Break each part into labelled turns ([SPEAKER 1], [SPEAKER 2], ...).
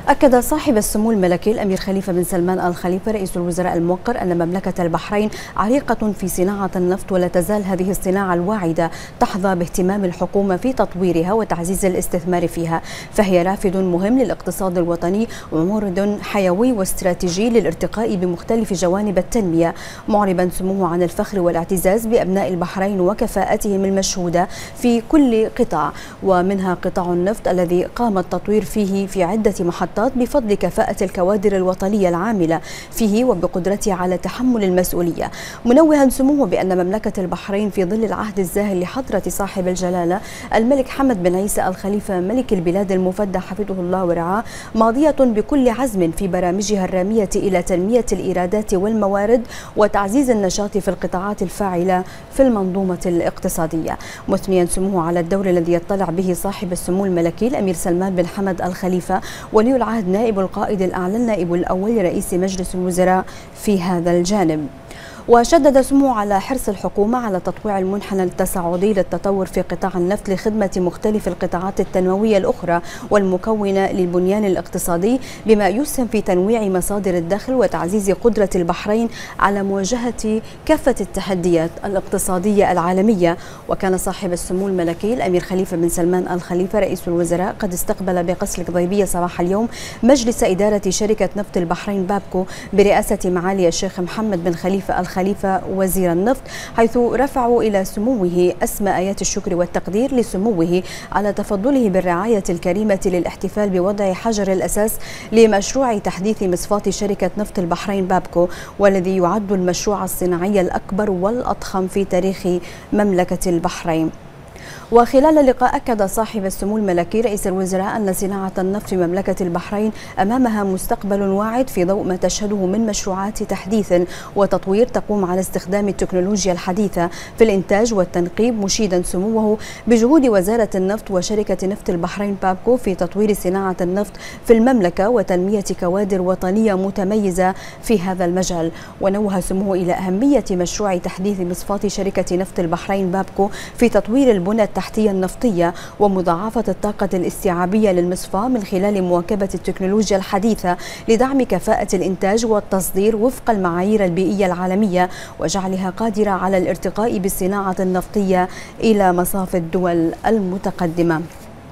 [SPEAKER 1] أكد صاحب السمو الملكي الأمير خليفة بن سلمان آل خليفة رئيس الوزراء الموقر أن مملكة البحرين عريقة في صناعة النفط، ولا تزال هذه الصناعة الواعدة تحظى باهتمام الحكومة في تطويرها وتعزيز الاستثمار فيها، فهي رافد مهم للاقتصاد الوطني ومورد حيوي واستراتيجي للارتقاء بمختلف جوانب التنمية، معربا سموه عن الفخر والاعتزاز بأبناء البحرين وكفاءتهم المشهودة في كل قطاع، ومنها قطاع النفط الذي قام التطوير فيه في عدة محطات بفضل كفاءة الكوادر الوطنية العاملة فيه وبقدرتها على تحمل المسؤولية، منوها سموه بأن مملكة البحرين في ظل العهد الزاهر لحضرة صاحب الجلالة الملك حمد بن عيسى آل خليفة ملك البلاد المفدى حفظه الله ورعاه ماضية بكل عزم في برامجها الرامية إلى تنمية الإيرادات والموارد وتعزيز النشاط في القطاعات الفاعلة في المنظومة الاقتصادية، مثنيا سموه على الدور الذي يطلع به صاحب السمو الملكي الأمير سلمان بن حمد آل خليفة ولي العهد نائب القائد الأعلى النائب الأول لرئيس مجلس الوزراء في هذا الجانب. وشدد سموه على حرص الحكومة على تطويع المنحنى التصاعدي للتطور في قطاع النفط لخدمة مختلف القطاعات التنموية الأخرى والمكونة للبنيان الاقتصادي، بما يسهم في تنويع مصادر الدخل وتعزيز قدرة البحرين على مواجهة كافة التحديات الاقتصادية العالمية. وكان صاحب السمو الملكي الأمير خليفة بن سلمان آل خليفة رئيس الوزراء قد استقبل بقصر القضيبية صباح اليوم مجلس إدارة شركة نفط البحرين بابكو برئاسة معالي الشيخ محمد بن خليفة آل خليفة وزير النفط، حيث رفعوا إلى سموه أسمى آيات الشكر والتقدير لسموه على تفضله بالرعاية الكريمة للاحتفال بوضع حجر الأساس لمشروع تحديث مصفاة شركة نفط البحرين بابكو، والذي يعد المشروع الصناعي الأكبر والأضخم في تاريخ مملكة البحرين. وخلال اللقاء أكد صاحب السمو الملكي رئيس الوزراء أن صناعة النفط في مملكة البحرين أمامها مستقبل واعد في ضوء ما تشهده من مشروعات تحديث وتطوير تقوم على استخدام التكنولوجيا الحديثة في الإنتاج والتنقيب، مشيدا سموه بجهود وزارة النفط وشركة نفط البحرين بابكو في تطوير صناعة النفط في المملكة وتنمية كوادر وطنية متميزة في هذا المجال. ونوه سموه إلى أهمية مشروع تحديث مصفاة شركة نفط البحرين بابكو في تطوير البنى التحتية النفطية ومضاعفة الطاقة الاستيعابية للمصفاة من خلال مواكبة التكنولوجيا الحديثة لدعم كفاءة الإنتاج والتصدير وفق المعايير البيئية العالمية وجعلها قادرة على الارتقاء بالصناعة النفطية إلى مصاف الدول المتقدمة.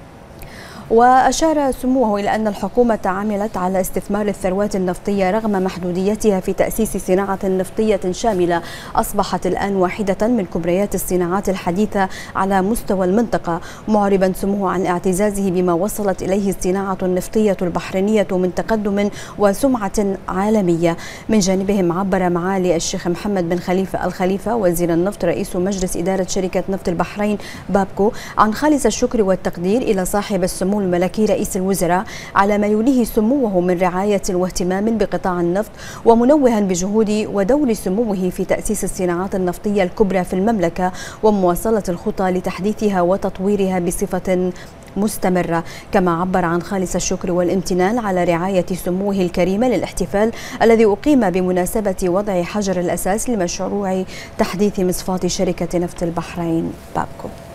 [SPEAKER 1] وأشار سموه إلى أن الحكومة عملت على استثمار الثروات النفطية رغم محدوديتها في تأسيس صناعة نفطية شاملة أصبحت الآن واحدة من كبريات الصناعات الحديثة على مستوى المنطقة، معربا سموه عن اعتزازه بما وصلت إليه الصناعة النفطية البحرينية من تقدم وسمعة عالمية. من جانبهم عبر معالي الشيخ محمد بن خليفة آل خليفة وزير النفط رئيس مجلس إدارة شركة نفط البحرين بابكو عن خالص الشكر والتقدير إلى صاحب السمو الملكي رئيس الوزراء على ما يوليه سموه من رعاية واهتمام بقطاع النفط، ومنوها بجهود ودور سموه في تأسيس الصناعات النفطية الكبرى في المملكة ومواصلة الخطى لتحديثها وتطويرها بصفة مستمرة. كما عبر عن خالص الشكر والامتنان على رعاية سموه الكريمة للاحتفال الذي أقيم بمناسبة وضع حجر الأساس لمشروع تحديث مصفاة شركة نفط البحرين بابكو.